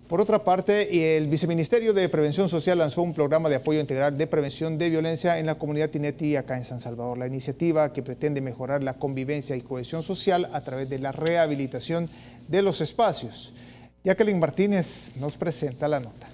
Por otra parte, el Viceministerio de Prevención Social lanzó un programa de apoyo integral de prevención de violencia en la comunidad Tineti acá en San Salvador. La iniciativa, que pretende mejorar la convivencia y cohesión social a través de la rehabilitación de los espacios. Jacqueline Martínez nos presenta la nota.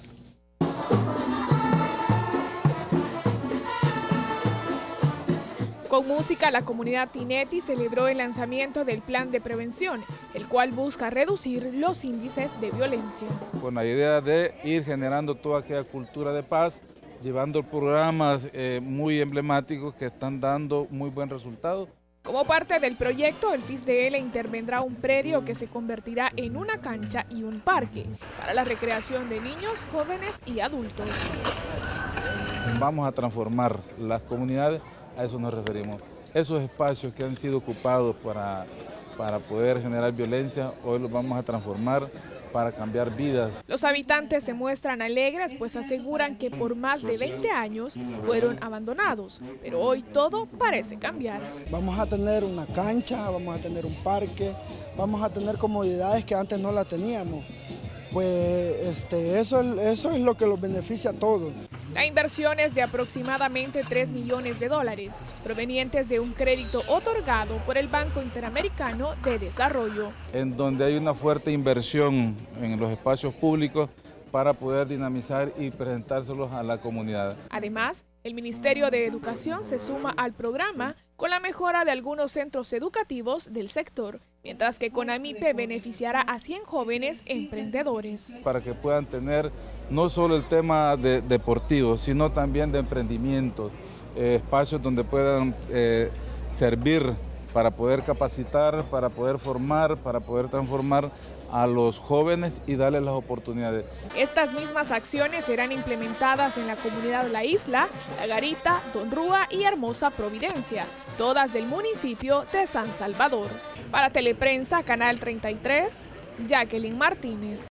Con música, la comunidad Tineti celebró el lanzamiento del plan de prevención, el cual busca reducir los índices de violencia. Con la idea de ir generando toda aquella cultura de paz, llevando programas muy emblemáticos que están dando muy buen resultado. Como parte del proyecto, el FISDL intervendrá un predio que se convertirá en una cancha y un parque para la recreación de niños, jóvenes y adultos. Vamos a transformar las comunidades. A eso nos referimos. Esos espacios que han sido ocupados para poder generar violencia, hoy los vamos a transformar para cambiar vidas. Los habitantes se muestran alegres, pues aseguran que por más de 20 años fueron abandonados, pero hoy todo parece cambiar. Vamos a tener una cancha, vamos a tener un parque, vamos a tener comodidades que antes no la teníamos. Pues eso es lo que los beneficia a todos. La inversión es de aproximadamente $3 millones, provenientes de un crédito otorgado por el Banco Interamericano de Desarrollo. En donde hay una fuerte inversión en los espacios públicos para poder dinamizar y presentárselos a la comunidad. Además, el Ministerio de Educación se suma al programa con la mejora de algunos centros educativos del sector, mientras que CONAMIPE beneficiará a 100 jóvenes emprendedores. Para que puedan tener no solo el tema deportivo, sino también de emprendimiento, espacios donde puedan servir para poder capacitar, para poder formar, para poder transformar a los jóvenes y darles las oportunidades. Estas mismas acciones serán implementadas en la comunidad La Isla, La Garita, Don Rúa y Hermosa Providencia, todas del municipio de San Salvador. Para Teleprensa, Canal 33, Jacqueline Martínez.